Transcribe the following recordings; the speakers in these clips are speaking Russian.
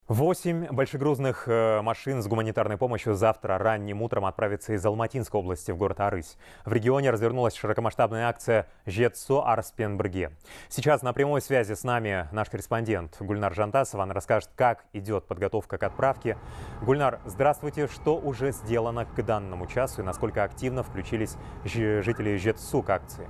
8 большегрузных машин с гуманитарной помощью завтра ранним утром отправятся из Алматинской области в город Арысь. В регионе развернулась широкомасштабная акция «Жетсо Арспенбірге». Сейчас на прямой связи с нами наш корреспондент Гульнар Жантасова. Она расскажет, как идет подготовка к отправке. Гульнар, здравствуйте. Что уже сделано к данному часу и насколько активно включились жители Жетсу к акции?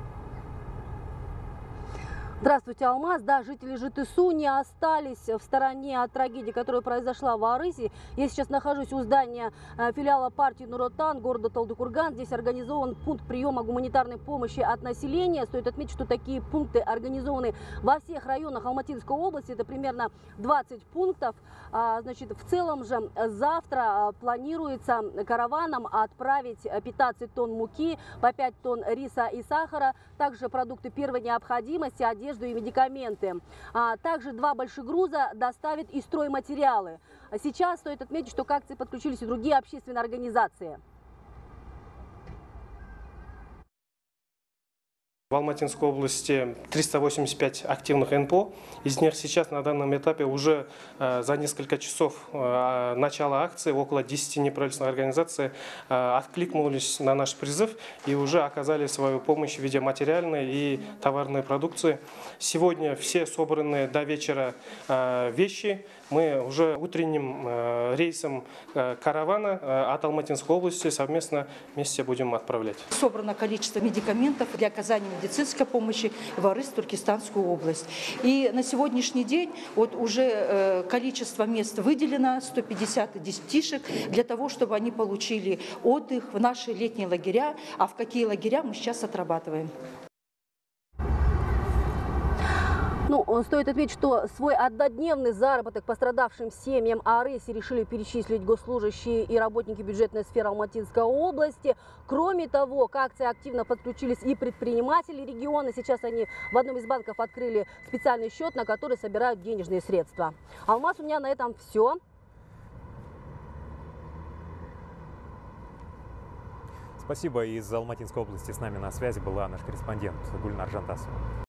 Здравствуйте, Алмаз. Да, жители ЖТСУ не остались в стороне от трагедии, которая произошла в Арыси. Я сейчас нахожусь у здания филиала партии Нур-Отан города Талдыкурган. Здесь организован пункт приема гуманитарной помощи от населения. Стоит отметить, что такие пункты организованы во всех районах Алматинской области. Это примерно 20 пунктов. Значит, в целом же завтра планируется караваном отправить 15 тонн муки, по 5 тонн риса и сахара, также продукты первой необходимости, одежду и медикаменты. Также 2 большегруза доставят и стройматериалы. Сейчас стоит отметить, что к акции подключились и другие общественные организации. В Алматинской области 385 активных НПО. Из них сейчас на данном этапе уже за несколько часов начала акции около 10 неправительственных организаций откликнулись на наш призыв и уже оказали свою помощь в виде материальной и товарной продукции. Сегодня все собранные до вечера вещи мы уже утренним рейсом каравана от Алматинской области совместно вместе будем отправлять. Собрано количество медикаментов для оказания медицинской помощи в Арыс, Туркестанскую область. И на сегодняшний день вот уже количество мест выделено, 150 детишек, для того, чтобы они получили отдых в наши летние лагеря. А в какие лагеря мы сейчас отрабатываем. Стоит отметить, что свой однодневный заработок пострадавшим семьям Арыси решили перечислить госслужащие и работники бюджетной сферы Алматинской области. Кроме того, к акции активно подключились и предприниматели региона. Сейчас они в одном из банков открыли специальный счет, на который собирают денежные средства. Алмаз, у меня на этом все. Спасибо. Из Алматинской области с нами на связи была наш корреспондент Гульнар Жантасова.